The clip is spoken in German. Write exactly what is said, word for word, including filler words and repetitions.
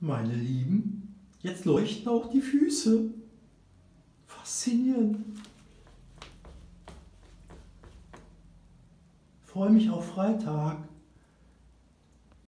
Meine Lieben, jetzt leuchten auch die Füße. Faszinierend. Ich freue mich auf Freitag.